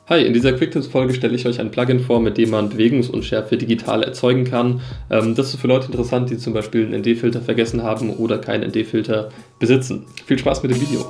Hi, in dieser Quicktips-Folge stelle ich euch ein Plugin vor, mit dem man Bewegungsunschärfe digital erzeugen kann. Das ist für Leute interessant, die zum Beispiel einen ND-Filter vergessen haben oder keinen ND-Filter besitzen. Viel Spaß mit dem Video!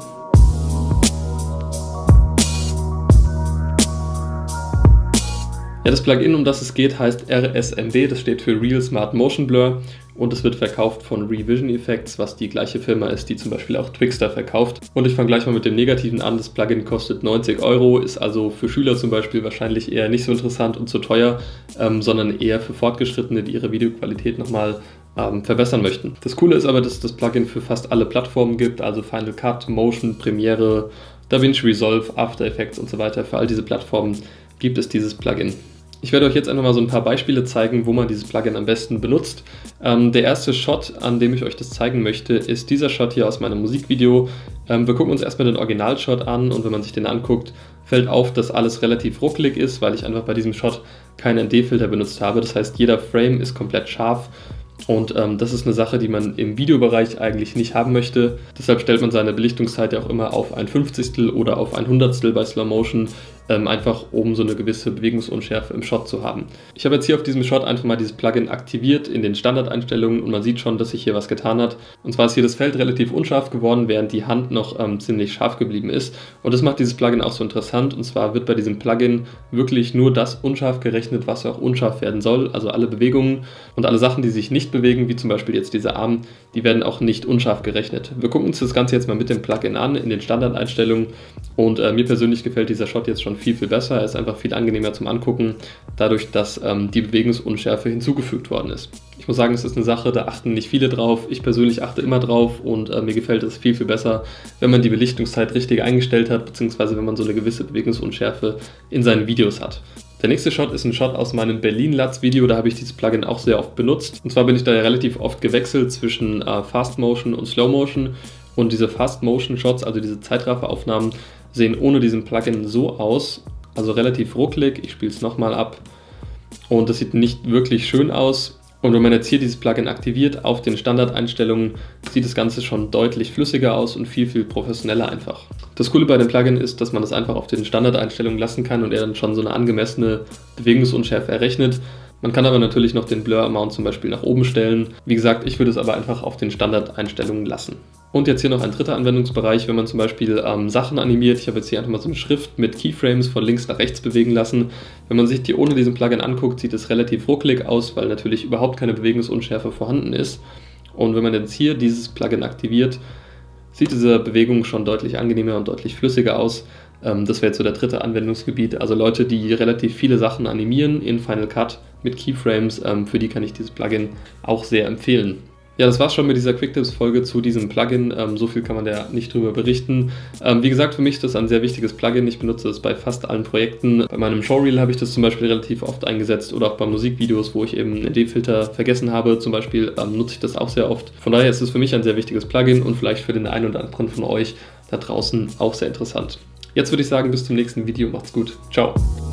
Ja, das Plugin, um das es geht, heißt RSMB, das steht für Real Smart Motion Blur und es wird verkauft von Revision Effects, was die gleiche Firma ist, die zum Beispiel auch Twixtor verkauft. Und ich fange gleich mal mit dem Negativen an. Das Plugin kostet 90 €, ist also für Schüler zum Beispiel wahrscheinlich eher nicht so interessant und zu teuer, sondern eher für Fortgeschrittene, die ihre Videoqualität nochmal verbessern möchten. Das Coole ist aber, dass es das Plugin für fast alle Plattformen gibt, also Final Cut, Motion, Premiere, DaVinci Resolve, After Effects und so weiter. Für all diese Plattformen gibt es dieses Plugin. Ich werde euch jetzt einfach mal so ein paar Beispiele zeigen, wo man dieses Plugin am besten benutzt. Der erste Shot, an dem ich euch das zeigen möchte, ist dieser Shot hier aus meinem Musikvideo. Wir gucken uns erstmal den Originalshot an und wenn man sich den anguckt, fällt auf, dass alles relativ ruckelig ist, weil ich einfach bei diesem Shot keinen ND-Filter benutzt habe. Das heißt, jeder Frame ist komplett scharf. Und das ist eine Sache, die man im Videobereich eigentlich nicht haben möchte. Deshalb stellt man seine Belichtungszeit ja auch immer auf 1/50 oder auf 1/100 bei Slow Motion, einfach um so eine gewisse Bewegungsunschärfe im Shot zu haben. Ich habe jetzt hier auf diesem Shot einfach mal dieses Plugin aktiviert in den Standardeinstellungen und man sieht schon, dass sich hier was getan hat. Und zwar ist hier das Feld relativ unscharf geworden, während die Hand noch ziemlich scharf geblieben ist. Und das macht dieses Plugin auch so interessant. Und zwar wird bei diesem Plugin wirklich nur das unscharf gerechnet, was auch unscharf werden soll. Also alle Bewegungen und alle Sachen, die sich nicht bewegen, wie zum Beispiel jetzt dieser Arm, die werden auch nicht unscharf gerechnet. Wir gucken uns das Ganze jetzt mal mit dem Plugin an in den Standardeinstellungen und mir persönlich gefällt dieser Shot jetzt schon viel besser. Er ist einfach viel angenehmer zum Angucken, dadurch, dass die Bewegungsunschärfe hinzugefügt worden ist. Ich muss sagen, es ist eine Sache, da achten nicht viele drauf. Ich persönlich achte immer drauf und mir gefällt es viel besser, wenn man die Belichtungszeit richtig eingestellt hat, beziehungsweise wenn man so eine gewisse Bewegungsunschärfe in seinen Videos hat. Der nächste Shot ist ein Shot aus meinem Berlin-Latz-Video, da habe ich dieses Plugin auch sehr oft benutzt. Und zwar bin ich da ja relativ oft gewechselt zwischen Fast Motion und Slow Motion. Und diese Fast Motion Shots, also diese Zeitrafferaufnahmen, sehen ohne diesen Plugin so aus, also relativ ruckelig. Ich spiele es nochmal ab und das sieht nicht wirklich schön aus. Und wenn man jetzt hier dieses Plugin aktiviert auf den Standardeinstellungen, sieht das Ganze schon deutlich flüssiger aus und viel professioneller einfach. Das Coole bei dem Plugin ist, dass man das einfach auf den Standardeinstellungen lassen kann und er dann schon so eine angemessene Bewegungsunschärfe errechnet. Man kann aber natürlich noch den Blur-Amount zum Beispiel nach oben stellen. Wie gesagt, ich würde es aber einfach auf den Standardeinstellungen lassen. Und jetzt hier noch ein dritter Anwendungsbereich, wenn man zum Beispiel Sachen animiert. Ich habe jetzt hier einfach mal so eine Schrift mit Keyframes von links nach rechts bewegen lassen. Wenn man sich die ohne diesen Plugin anguckt, sieht es relativ ruckelig aus, weil natürlich überhaupt keine Bewegungsunschärfe vorhanden ist. Und wenn man jetzt hier dieses Plugin aktiviert, sieht diese Bewegung schon deutlich angenehmer und deutlich flüssiger aus. Das wäre jetzt so der dritte Anwendungsgebiet. Also Leute, die relativ viele Sachen animieren in Final Cut mit Keyframes, für die kann ich dieses Plugin auch sehr empfehlen. Ja, das war's schon mit dieser Quicktips-Folge zu diesem Plugin. So viel kann man da nicht drüber berichten. Wie gesagt, für mich ist das ein sehr wichtiges Plugin. Ich benutze es bei fast allen Projekten. Bei meinem Showreel habe ich das zum Beispiel relativ oft eingesetzt oder auch bei Musikvideos, wo ich eben einen ND-Filter vergessen habe. Zum Beispiel nutze ich das auch sehr oft. Von daher ist es für mich ein sehr wichtiges Plugin und vielleicht für den einen oder anderen von euch da draußen auch sehr interessant. Jetzt würde ich sagen, bis zum nächsten Video. Macht's gut. Ciao.